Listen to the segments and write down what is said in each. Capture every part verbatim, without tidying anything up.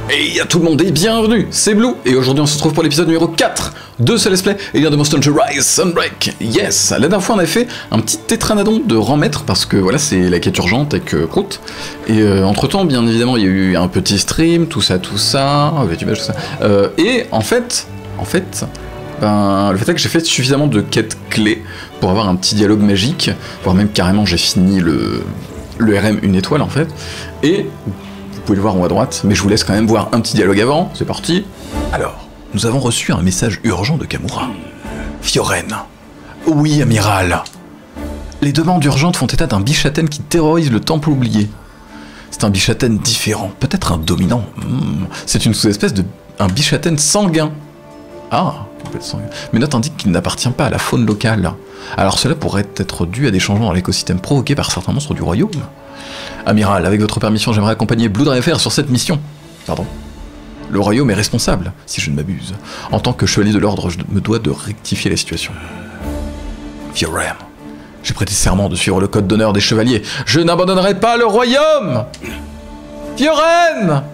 Hey à tout le monde et bienvenue, c'est Blue, et aujourd'hui on se retrouve pour l'épisode numéro quatre de ce let's play, et bien de Monster Hunter Rise Sunbreak. Yes, la dernière fois on avait fait un petit tétranadon de rang maître, parce que voilà, c'est la quête urgente avec euh, Croûte. Et euh, entre temps, bien évidemment, il y a eu un petit stream, tout ça, tout ça, avec tout ça. Euh, et en fait, en fait, ben, le fait est que j'ai fait suffisamment de quêtes clés pour avoir un petit dialogue magique, voire même carrément j'ai fini le, le R M une étoile en fait, et... vous pouvez le voir en haut à droite, mais je vous laisse quand même voir un petit dialogue avant, c'est parti. Alors, nous avons reçu un message urgent de Kamura. Fioren. Oui, amiral. Les demandes urgentes font état d'un bichaten qui terrorise le temple oublié. C'est un bichaten différent, peut-être un dominant. Mmh. C'est une sous-espèce de... un bichaten sanguin. Ah, sanguin. Mes notes indiquent qu'il n'appartient pas à la faune locale. Alors cela pourrait être dû à des changements dans l'écosystème provoqués par certains monstres du royaume. Amiral, avec votre permission, j'aimerais accompagner Blue Dragon sur cette mission. Pardon. Le royaume est responsable, si je ne m'abuse. En tant que chevalier de l'ordre, je me dois de rectifier la situation. Fioren, j'ai prêté serment de suivre le code d'honneur des chevaliers. Je n'abandonnerai pas le royaume. Fioren.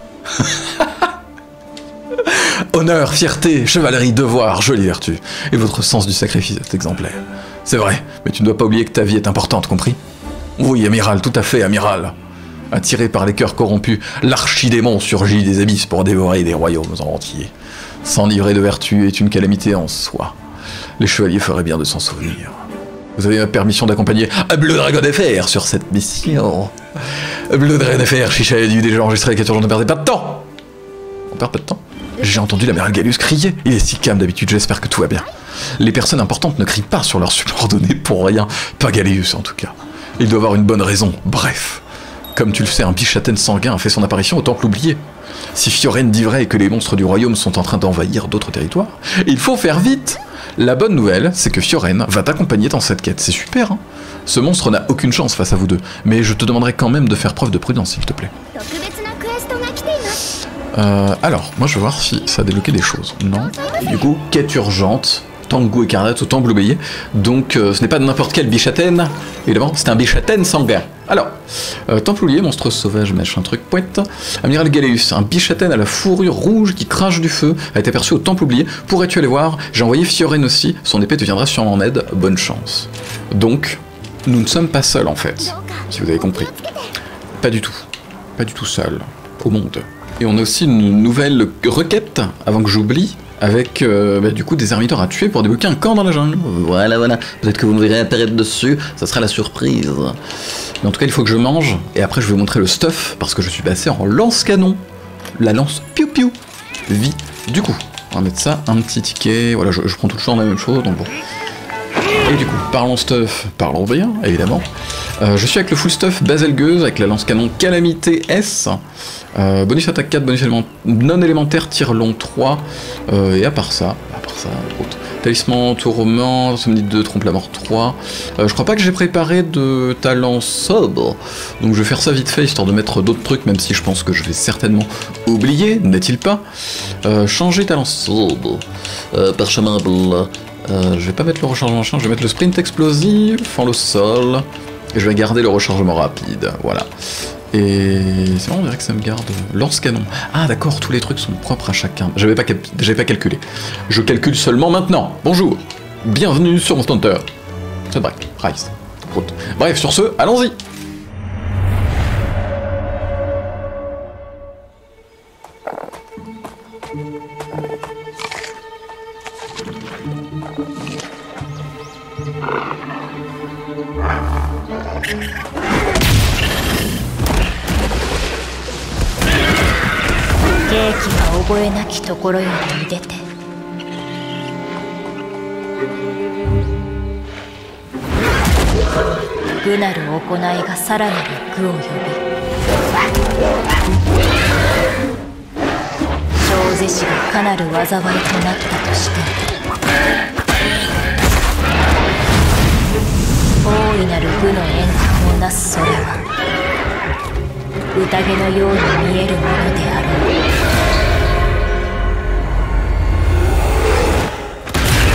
Honneur, fierté, chevalerie, devoir, jolie vertu. Et votre sens du sacrifice est exemplaire. C'est vrai, mais tu ne dois pas oublier que ta vie est importante, compris ? Oui, amiral, tout à fait, amiral. Attiré par les cœurs corrompus, l'archidémon surgit des abysses pour dévorer des royaumes en entier. S'enivrer de vertu est une calamité en soi. Les chevaliers feraient bien de s'en souvenir. Vous avez ma permission d'accompagner Blue Dragon F R sur cette mission. Blue Dragon F R, Chicha a dû déjà enregistrer la capture, ne perdez pas de temps. On perd pas de temps. J'ai entendu l'amiral Gallius crier. Il est si calme d'habitude, j'espère que tout va bien. Les personnes importantes ne crient pas sur leurs subordonnés pour rien. Pas Gallius en tout cas. Il doit avoir une bonne raison. Bref. Comme tu le sais, un bichaten sanguin a fait son apparition au temple oublié. Si Fioren dit vrai et que les monstres du royaume sont en train d'envahir d'autres territoires, il faut faire vite. La bonne nouvelle, c'est que Fioren va t'accompagner dans cette quête. C'est super, hein. Ce monstre n'a aucune chance face à vous deux. Mais je te demanderai quand même de faire preuve de prudence, s'il te plaît. Euh, alors, moi je veux voir si ça a débloqué des choses. Non. Et du coup, quête urgente. Tango écarlate au temple oublié. Donc euh, ce n'est pas n'importe quel bichaten, évidemment, c'est un bichaten sanguin. Alors, euh, temple oublié, monstre sauvage, machin truc, pointe. Amiral Gallius, un bichaten à la fourrure rouge qui crache du feu, a été aperçu au temple oublié. Pourrais-tu aller voir? J'ai envoyé Fioren aussi, son épée te viendra sûrement en aide, bonne chance. Donc, nous ne sommes pas seuls en fait, si vous avez compris. Pas du tout. Pas du tout seuls au monde. Et on a aussi une nouvelle requête, avant que j'oublie, avec euh, bah, du coup des serviteurs à tuer pour débloquer un camp dans la jungle. Voilà, voilà. Peut-être que vous me verrez apparaître dessus, ça sera la surprise. Mais en tout cas, il faut que je mange, et après je vais vous montrer le stuff, parce que je suis passé en lance-canon. La lance piou-piou. Vie. Du coup, on va mettre ça, un petit ticket, voilà, je, je prends tout le temps la même chose, donc bon. Et du coup, parlons stuff, parlons bien, évidemment. Euh, je suis avec le full stuff Baselgeuse, avec la lance-canon Calamité S. Euh, bonus attaque quatre, bonus élément... non élémentaire, tir long trois. Euh, et à part ça, à part ça, autre. Talisman, tourment, somnite deux, trompe la mort trois. Euh, je crois pas que j'ai préparé de talent sobre. Donc je vais faire ça vite fait, histoire de mettre d'autres trucs, même si je pense que je vais certainement oublier, n'est-il pas? euh, Changer talent sobre. Euh, parchemin blanc. Euh, je vais pas mettre le rechargement machin, je vais mettre le sprint explosif, fend le sol, et je vais garder le rechargement rapide, voilà. Et c'est bon, on dirait que ça me garde lance-canon. Ah d'accord, tous les trucs sont propres à chacun. J'avais pas, j'avais pas calculé. Je calcule seulement maintenant. Bonjour, bienvenue sur Monster Hunter Sunbreak, Rise. Bref, sur ce, allons-y.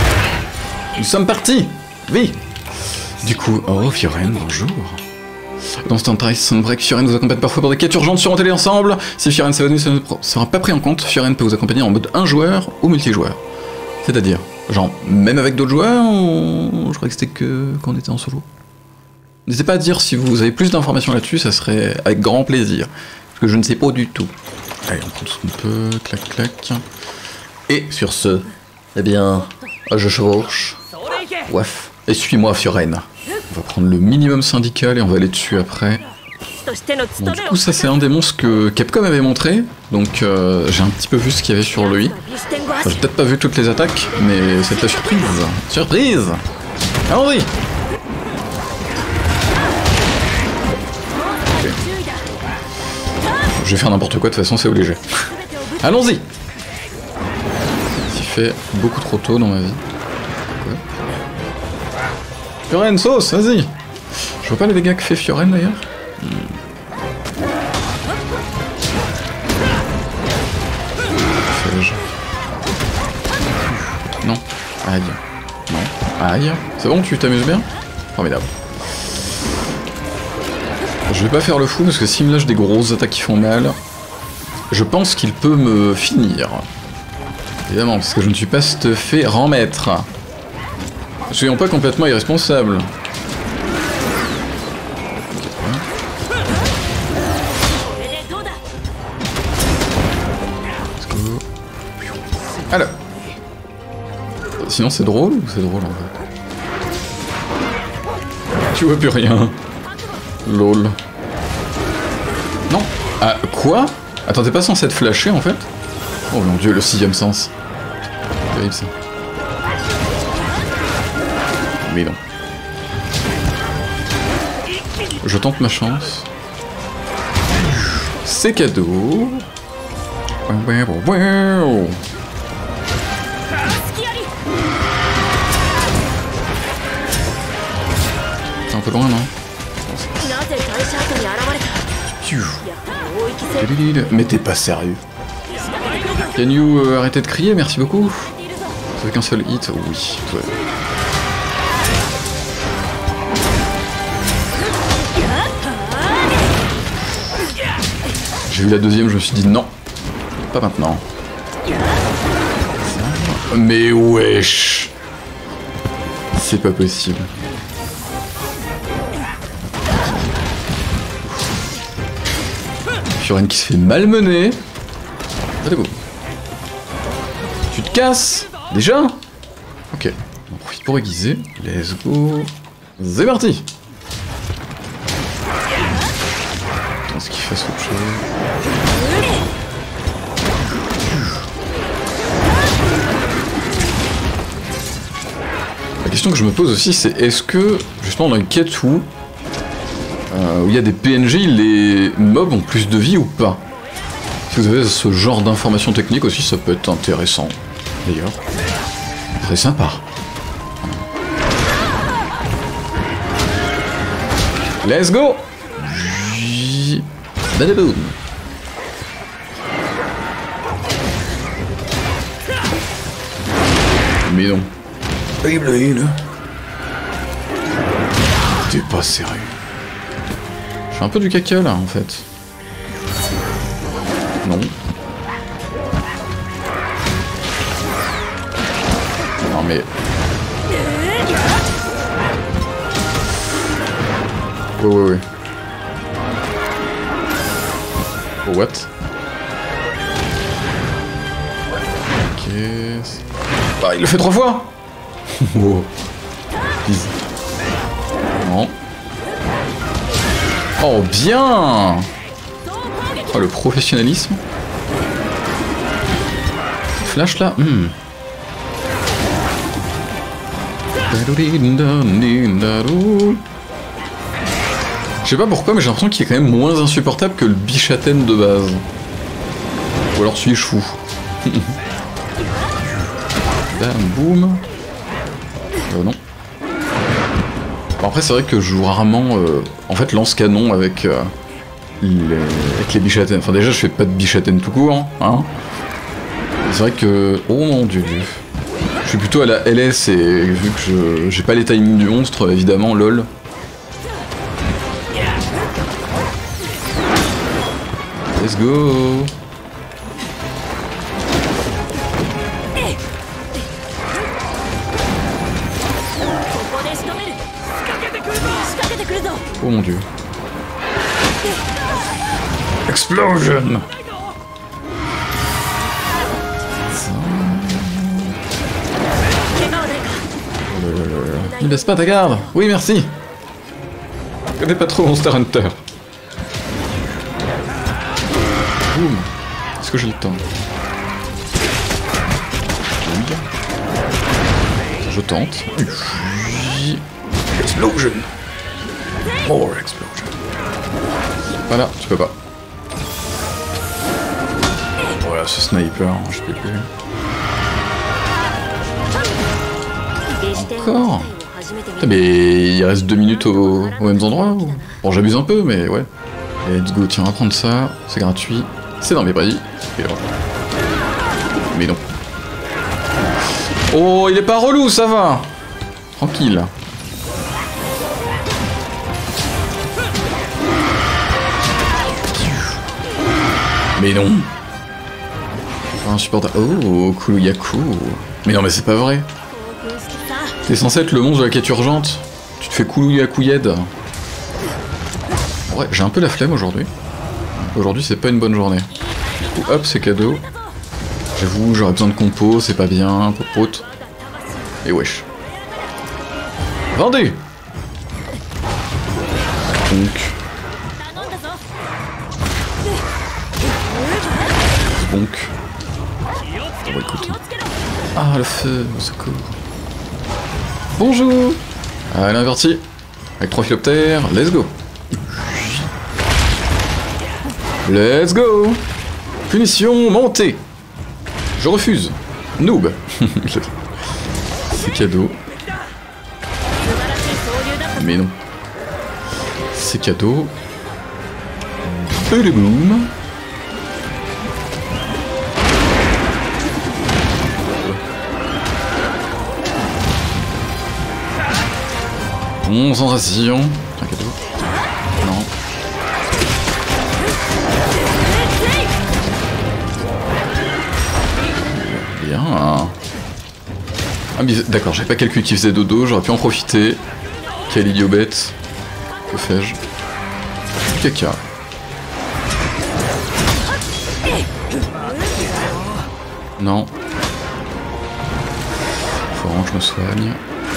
Nous sommes partis. Oui. Du coup, oh Fioren, bonjour. Dans Stantrice Sunbreak, Fioren vous accompagne parfois pour des quêtes urgentes sur un télé ensemble. Si Fioren s'évanouit, ça ne sera pas pris en compte. Fioren peut vous accompagner en mode un joueur ou multijoueur. C'est-à-dire, genre, même avec d'autres joueurs ou... Je crois que c'était que quand on était en solo. N'hésitez pas à dire si vous avez plus d'informations là-dessus, ça serait avec grand plaisir. Parce que je ne sais pas du tout. Allez, on prend tout ce qu'on peut, clac clac. Et sur ce, eh bien, je chevauche. Ouaf. Et suis-moi, Fioren. On va prendre le minimum syndical et on va aller dessus après. Bon, du coup, ça c'est un des monstres que Capcom avait montré, donc euh, j'ai un petit peu vu ce qu'il y avait sur lui. Enfin, j'ai peut-être pas vu toutes les attaques, mais c'est la surprise. Surprise! Allons-y! Okay. Je vais faire n'importe quoi, de toute façon c'est obligé. Allons-y! Il fait beaucoup trop tôt dans ma vie. Fioren, sauce, vas-y! Je vois pas les dégâts que fait Fioren d'ailleurs. Fais-je? Non. Aïe. Non. Aïe. C'est bon, tu t'amuses bien? Formidable. Je vais pas faire le fou parce que s'il me lâche des grosses attaques qui font mal, je pense qu'il peut me finir. Évidemment, parce que je ne suis pas stuffé rang maître. Soyons pas complètement irresponsables. Alors. Sinon c'est drôle ou c'est drôle en fait? Tu vois plus rien. Lol. Non. Ah, quoi? Attends, t'es pas censé être flashé en fait? Oh mon dieu, le sixième sens. Terrible ça. Mais non. Je tente ma chance. C'est cadeau. C'est un peu loin, non? Mais t'es pas sérieux. Can you euh, arrêter de crier, merci beaucoup. Avec un seul hit, oui. Ouais. J'ai vu la deuxième, je me suis dit non, pas maintenant. Mais wesh, c'est pas possible. Fioren qui se fait malmener. Allez-vous. Tu te casses déjà? Ok, on profite pour aiguiser. Let's go. C'est parti. Attends, ce qu'il fasse autre chose. La question que je me pose aussi, c'est est-ce que, justement, dans une quête où euh, où il y a des P N J, les mobs ont plus de vie ou pas? Si vous avez ce genre d'informations techniques aussi, ça peut être intéressant. D'ailleurs, très sympa. Let's go! Badaboum! Mais non. Beyblade. T'es pas sérieux. Je fais un peu du caca là en fait. Non. Non mais... Ouais ouais ouais. Oh what? Ok... Bah il le fait trois fois. Oh. Please. Non. Oh bien. Oh le professionnalisme. Flash là. Hmm. Je sais pas pourquoi mais j'ai l'impression qu'il est quand même moins insupportable que le Bishaten de base. Ou alors suis-je fou? Bam boum. Euh, non. Bon, après c'est vrai que je joue rarement euh, en fait lance-canon avec, euh, les... avec les Bishaten. Enfin déjà je fais pas de Bishaten tout court, hein. C'est vrai que... Oh mon dieu. Je suis plutôt à la L S et vu que je j'ai pas les timings du monstre, évidemment, lol. Let's go. Oh mon dieu. Explosion. Ne baisse pas ta garde. Oui, merci. Je connais pas trop Monster Hunter. Boum. Est-ce que j'ai le temps? Oui. Je tente. Explosion. More explosion. Voilà, tu peux pas. Voilà, ce sniper, je peux plus. Encore. Putain, mais il reste deux minutes aux, aux mêmes endroits ou... Bon, j'abuse un peu, mais ouais. Let's go, tiens, on va prendre ça. C'est gratuit. C'est dans mes prix. Et voilà. Mais non. Oh, il est pas relou, ça va. Tranquille. Mais non. Insupportable. Oh, Kuluyaku. Mais non, mais c'est pas vrai. T'es censé être le monstre de la quête urgente. Tu te fais Kuluyaku-yed. Ouais, j'ai un peu la flemme aujourd'hui. Aujourd'hui, c'est pas une bonne journée. Du coup, hop, c'est cadeau. J'avoue, j'aurais besoin de compos, c'est pas bien, popote. Et wesh. Vendu. Donc. Donc. Oh, bah, écoute. Ah, le feu, au secours. Bonjour. Allez, inverti. Avec trois philoptères, let's go. Let's go. Punition montée. Je refuse. Noob. C'est cadeau. Mais non. C'est cadeau. Et le boom. Concentration. Un cadeau. Non. Bien. Ah mais d'accord, j'avais pas calculé qu'il faisait dodo, j'aurais pu en profiter. Quel idiot bête. Que fais-je? Caca. Non. Faut vraiment que je me soigne.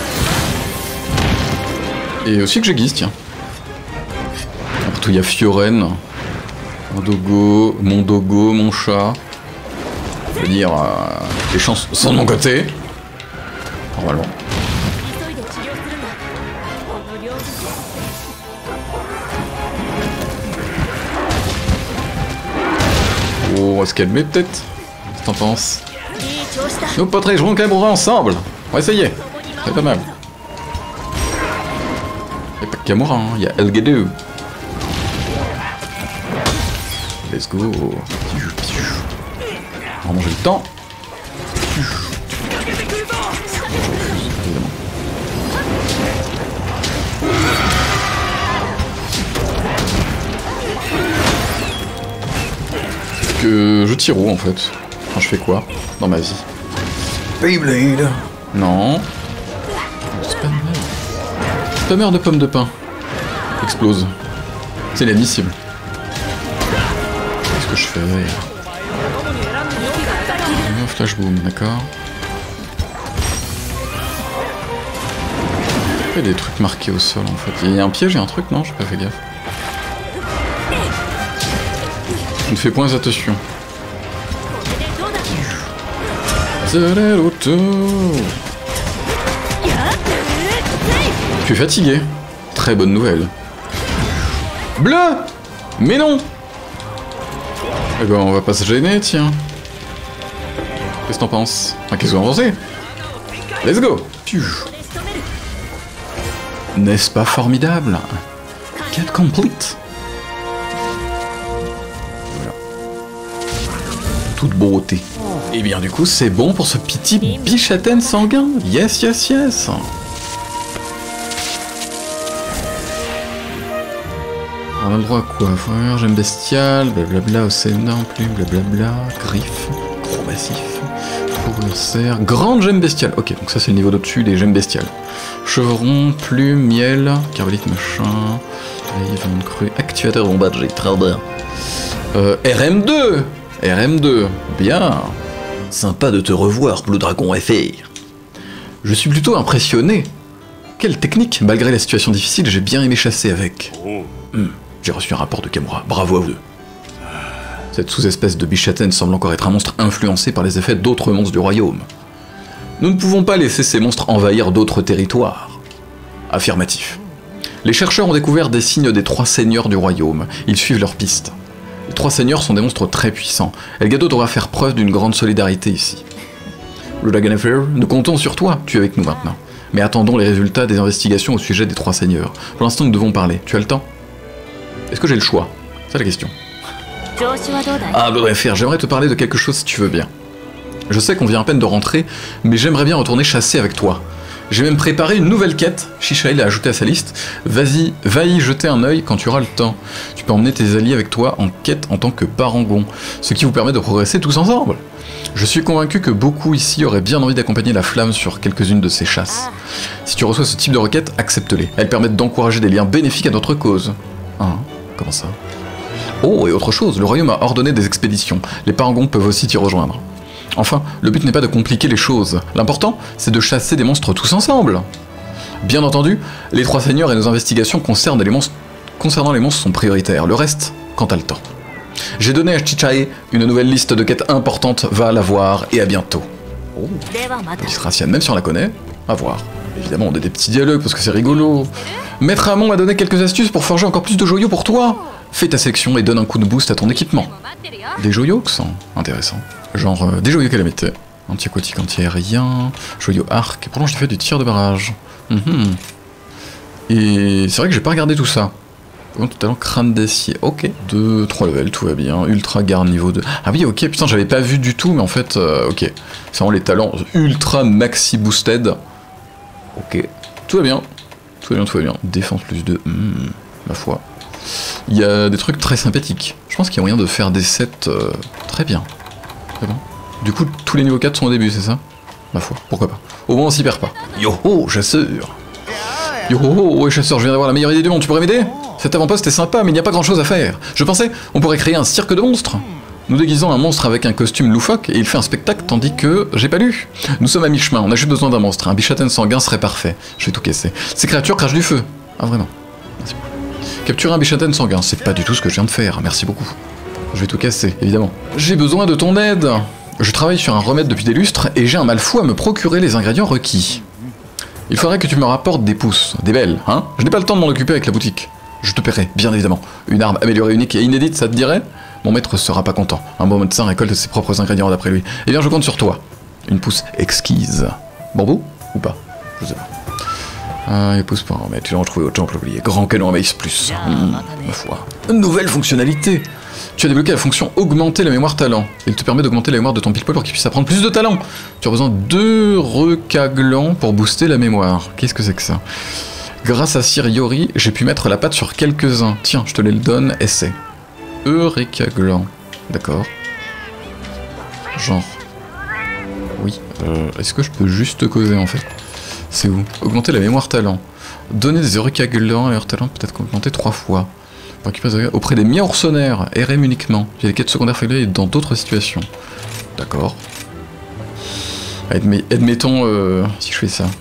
Et aussi que j'aiguise, tiens. Partout il y a Fioren. Mon dogo, mon dogo, mon chat. Je veux dire, euh, les chances sont de mon côté. Normalement. Oh, on va se calmer peut-être. Qu'est-ce que t'en penses? Nos potes joueront quand même ensemble. On va essayer. C'est pas mal. Y'a pas que Kamura, hein. Y'a Elgato. Let's go. Vraiment j'ai le temps. Que je tire où en fait? Enfin, je fais quoi dans ma vie? Beyblade. Non. Spammer. Spammer de pommes de pain. Explose. C'est inadmissible. Qu'est-ce que je fais? Oh, flash boom, d'accord. Il y a des trucs marqués au sol en fait. Il y a un piège, il y a un truc, non? J'ai pas fait gaffe. Je ne fais point attention. Je suis fatigué. Très bonne nouvelle. Bleu! Mais non! Eh ben on va pas se gêner, tiens. Qu'est-ce que t'en penses? Enfin, qu'est-ce que vous en pensez? Let's go! N'est-ce pas formidable? Quête complete! Voilà. Toute beauté. Et bien du coup c'est bon pour ce petit Bishaten sanguin. Yes, yes, yes. On a le droit à quoi? Frère, gemme bestiale, blablabla, océan, plume, blablabla, griffe, gros massif, fourrure, cerf, grande gemme bestiale. Ok, donc ça c'est le niveau d'au-dessus des gemmes bestiales. Chevron, plume, miel, carbolite, machin, viande crue, activateur bombardé, j'ai très bien. Euh, R M deux R M deux, bien. Sympa de te revoir, Blue Dragon F R. Je suis plutôt impressionné. Quelle technique, malgré la situation difficile, j'ai bien aimé chasser avec. Hmm. J'ai reçu un rapport de Kamura, bravo à vous deux. Cette sous-espèce de bichataine semble encore être un monstre influencé par les effets d'autres monstres du royaume. Nous ne pouvons pas laisser ces monstres envahir d'autres territoires. Affirmatif. Les chercheurs ont découvert des signes des trois seigneurs du royaume, ils suivent leurs pistes. Les trois seigneurs sont des monstres très puissants, Elgato devra faire preuve d'une grande solidarité ici. Le Dragon F R, nous comptons sur toi, tu es avec nous maintenant. Mais attendons les résultats des investigations au sujet des trois seigneurs. Pour l'instant, nous devons parler. Tu as le temps ? Est-ce que j'ai le choix? C'est la question. Ah, Blue F R, j'aimerais te parler de quelque chose si tu veux bien. Je sais qu'on vient à peine de rentrer, mais j'aimerais bien retourner chasser avec toi. J'ai même préparé une nouvelle quête, Shishael l'a ajoutée à sa liste. Vas-y, va y jeter un œil quand tu auras le temps. Tu peux emmener tes alliés avec toi en quête en tant que parangon, ce qui vous permet de progresser tous ensemble. Je suis convaincu que beaucoup ici auraient bien envie d'accompagner la flamme sur quelques-unes de ces chasses. Si tu reçois ce type de requêtes, accepte-les. Elles permettent d'encourager des liens bénéfiques à notre cause. Hein? Comment ça? Oh, et autre chose, le royaume a ordonné des expéditions. Les parangons peuvent aussi t'y rejoindre. Enfin, le but n'est pas de compliquer les choses. L'important, c'est de chasser des monstres tous ensemble. Bien entendu, les trois seigneurs et nos investigations concernant les monstres, concernant les monstres sont prioritaires. Le reste, quand t'as le temps. J'ai donné à Chichae une nouvelle liste de quêtes importantes, va la voir et à bientôt. Oh, petite Raciane, même si on la connaît, à voir. Évidemment, on a des petits dialogues parce que c'est rigolo. Maître Amon m'a donné quelques astuces pour forger encore plus de joyaux pour toi. Fais ta sélection et donne un coup de boost à ton équipement. Des joyaux que sont intéressants. Genre euh, des joyaux calamité, anti-aquatique, anti-aérien, joyaux arc. Pourtant, j'ai fait du tir de barrage. Mm-hmm. Et c'est vrai que j'ai pas regardé tout ça. Tout à l'heure, crâne d'acier. Ok. deux, trois levels, tout va bien. Ultra garde niveau deux. Ah oui, ok, putain, j'avais pas vu du tout, mais en fait, euh, ok. C'est vraiment les talents ultra maxi boosted. Ok. Tout va bien. Tout va bien, tout va bien. Défense plus deux. Mmh, ma foi. Il y a des trucs très sympathiques. Je pense qu'il y a moyen de faire des sets euh, très bien. Très bien. Du coup, tous les niveaux quatre sont au début, c'est ça? Ma foi, pourquoi pas. Au moins, on s'y perd pas. Yo ho, chasseur. Yo ho, ouais, chasseur, je viens d'avoir la meilleure idée du monde, tu pourrais m'aider? Cet avant-poste est sympa, mais il n'y a pas grand-chose à faire. Je pensais, on pourrait créer un cirque de monstres. Nous déguisons un monstre avec un costume loufoque et il fait un spectacle tandis que j'ai pas lu. Nous sommes à mi-chemin, on a juste besoin d'un monstre. Un bichataine sanguin serait parfait. Je vais tout casser. Ces créatures crachent du feu. Ah vraiment. Merci beaucoup. Capturer un bichataine sanguin, c'est pas du tout ce que je viens de faire. Merci beaucoup. Je vais tout casser, évidemment. J'ai besoin de ton aide. Je travaille sur un remède depuis des lustres et j'ai un mal fou à me procurer les ingrédients requis. Il faudrait que tu me rapportes des pousses, des belles, hein? Je n'ai pas le temps de m'en occuper avec la boutique. Je te paierai, bien évidemment. Une arme améliorée, unique et inédite, ça te dirait? Mon maître sera pas content. Un bon médecin récolte ses propres ingrédients d'après lui. Eh bien, je compte sur toi. Une pousse exquise. Bambou? Ou pas? Je sais pas. Ah, les pousses pour en remettre. Tu l'as retrouvé au temple oublié. Grand canon à maïs plus. Mmh, ma foi. Une nouvelle fonctionnalité. Tu as débloqué la fonction augmenter la mémoire talent. Il te permet d'augmenter la mémoire de ton pile-poil pour qu'il puisse apprendre plus de talent. Tu as besoin de deux recaglants pour booster la mémoire. Qu'est-ce que c'est que ça? Grâce à Sir Yori, j'ai pu mettre la patte sur quelques-uns. Tiens, je te les donne, essaie. Eureka gland. D'accord. Genre. Oui. Euh, Est-ce que je peux juste te causer en fait? C'est où? Augmenter la mémoire talent. Donner des Eureka glands et leur talent peut-être augmenter trois fois. Récupérer auprès des miaoursonaires. R M uniquement. Il y a des quêtes secondaires faiblées dans d'autres situations. D'accord. Admet, admettons euh, si je fais ça.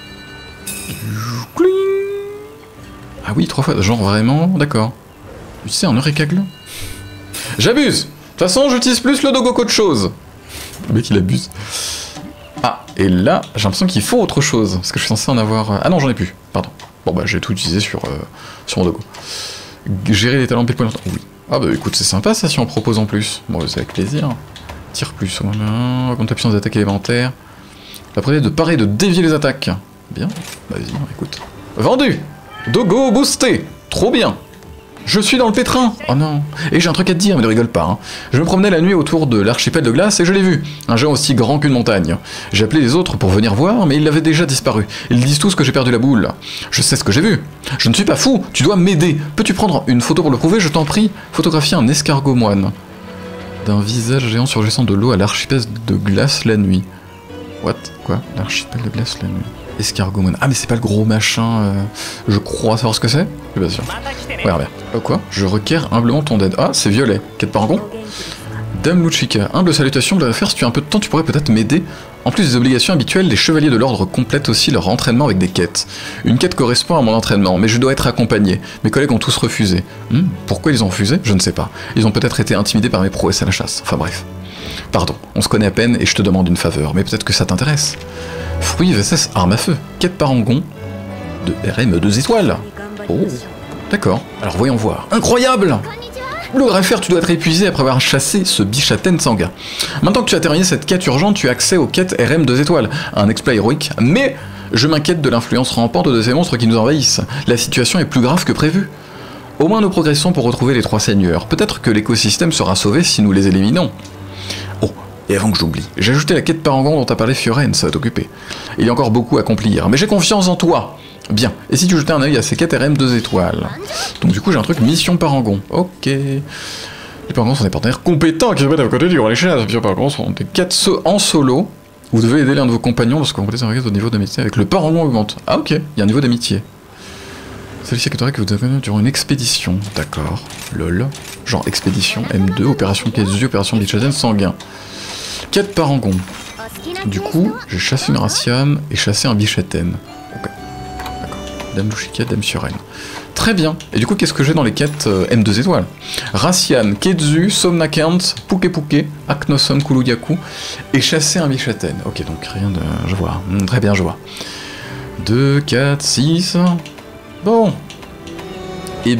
Ah oui, trois fois. Genre vraiment, d'accord. Tu sais, un Eureka gland. J'abuse. De toute façon, j'utilise plus le dogo qu'autre chose. Le mec, il abuse. Ah, et là, j'ai l'impression qu'il faut autre chose. Parce que je suis censé en avoir... Ah non, j'en ai plus. Pardon. Bon, bah, j'ai tout utilisé sur, euh, sur mon dogo. Gérer les talents pile poil. Oui. Ah bah, écoute, c'est sympa, ça, si on propose en plus. Bon, c'est avec plaisir. Tire plus. Voilà. Augmente la puissance d'attaque élémentaire. La priorité de parer et de dévier les attaques. Bien. Bah, vas-y, écoute. Vendu. Dogo boosté. Trop bien. Je suis dans le pétrin. Oh non. Et j'ai un truc à te dire, mais ne rigole pas. Hein. Je me promenais la nuit autour de l'archipel de glace et je l'ai vu. Un géant aussi grand qu'une montagne. J'ai appelé les autres pour venir voir, mais ils avaient déjà disparu. Ils disent tous que j'ai perdu la boule. Je sais ce que j'ai vu. Je ne suis pas fou, tu dois m'aider. Peux-tu prendre une photo pour le prouver, je t'en prie? Photographier un escargot moine. D'un visage géant surgissant de l'eau à l'archipel de glace la nuit. What? Quoi? L'archipel de glace la nuit. Escargot moine. Ah mais c'est pas le gros machin, euh, je crois savoir ce que c'est. Je suis pas sûr. Ouais, regarde. Euh, quoi? Je requiers humblement ton aide. Ah, c'est violet. Quête Parangon. Dame Luchika. Humble salutation, de la faire, si tu as un peu de temps, tu pourrais peut-être m'aider. En plus des obligations habituelles, les chevaliers de l'ordre complètent aussi leur entraînement avec des quêtes. Une quête correspond à mon entraînement, mais je dois être accompagné. Mes collègues ont tous refusé. Hmm, pourquoi ils ont refusé? Je ne sais pas. Ils ont peut-être été intimidés par mes prouesses à la chasse. Enfin bref. Pardon, on se connaît à peine et je te demande une faveur, mais peut-être que ça t'intéresse. Fruits V S S arme à feu. Quête Parangon de R M deux étoiles. Oh, d'accord. Alors voyons voir. Incroyable! Le greffaire, tu dois être épuisé après avoir chassé ce bichaten sanguin. Maintenant que tu as terminé cette quête urgente, tu as accès aux quêtes R M deux étoiles. Un exploit héroïque, mais je m'inquiète de l'influence rampante de ces monstres qui nous envahissent. La situation est plus grave que prévu. Au moins nous progressons pour retrouver les trois seigneurs. Peut-être que l'écosystème sera sauvé si nous les éliminons. Oh, et avant que j'oublie, j'ai ajouté la quête Parangon dont a parlé Fioren, ça va t'occuper. Il y a encore beaucoup à accomplir, mais j'ai confiance en toi. Bien, et si tu jetais un œil à ces quêtes R M deux étoiles? Donc du coup j'ai un truc mission Parangon. Ok. Les Parangons sont des partenaires compétents qui se mettent à côté du roi des chats. Les Parangons sont des quêtes en solo. Vous devez aider l'un de vos compagnons lorsque vous complétez un requête au niveau d'amitié avec le Parangon augmente. Ah ok, il y a un niveau d'amitié. Celle-ci est que vous avez durant une expédition. D'accord. Lol. Genre expédition, M deux, opération Ketsu, opération Bichaten sanguin. Quête Parangon. Du coup, j'ai chassé une Raciane et chassé un Bichaten. Ok. D'accord. Dame Luchika, Dame Fioren. Très bien. Et du coup, qu'est-ce que j'ai dans les quêtes euh, M deux étoiles? Raciane, Ketsu, Somnakant, Puke Puke, Aknoson, Kuluyaku et chasser un Bichaten. Ok, donc rien de... Je vois. Mmh, très bien, je vois. deux, quatre, six... Bon. Eh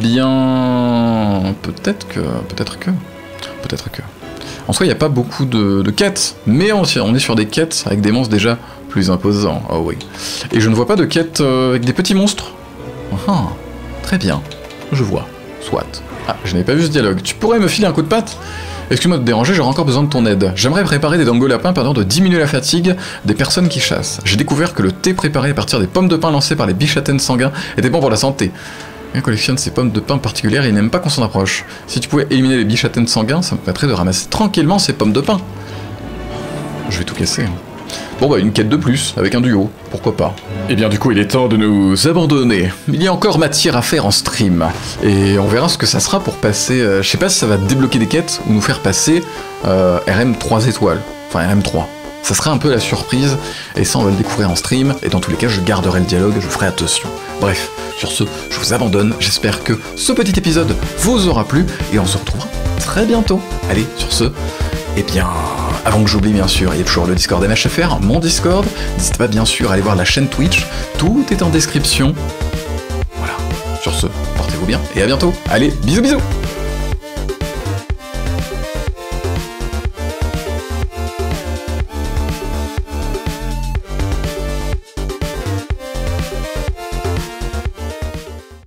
bien... Peut-être que... Peut-être que... Peut-être que... En soi, il n'y a pas beaucoup de, de quêtes, mais on, on est sur des quêtes avec des monstres déjà plus imposants. Oh oui. Et je ne vois pas de quêtes euh, avec des petits monstres. Ah, très bien. Je vois. Soit. Ah, je n'avais pas vu ce dialogue. Tu pourrais me filer un coup de patte? Excuse-moi de te déranger, j'aurais encore besoin de ton aide. J'aimerais préparer des dango lapins permettant de diminuer la fatigue des personnes qui chassent. J'ai découvert que le thé préparé à partir des pommes de pin lancées par les bichaten sanguins était bon pour la santé. Il collectionne ces pommes de pin particulières et il n'aime pas qu'on s'en approche. Si tu pouvais éliminer les bichaten sanguins, ça me permettrait de ramasser tranquillement ces pommes de pin. Je vais tout casser. Bon bah une quête de plus, avec un duo, pourquoi pas. Et bien du coup il est temps de nous abandonner. Il y a encore matière à faire en stream. Et on verra ce que ça sera pour passer... Euh, je sais pas si ça va débloquer des quêtes ou nous faire passer euh, R M trois étoiles. Enfin R M trois. Ça sera un peu la surprise, et ça on va le découvrir en stream, et dans tous les cas je garderai le dialogue, je ferai attention. Bref, sur ce, je vous abandonne, j'espère que ce petit épisode vous aura plu, et on se retrouvera très bientôt. Allez, sur ce, eh bien, avant que j'oublie bien sûr, il y a toujours le Discord M H F R, mon Discord, n'hésitez pas bien sûr à aller voir la chaîne Twitch, tout est en description. Voilà, sur ce, portez-vous bien, et à bientôt. Allez, bisous bisous.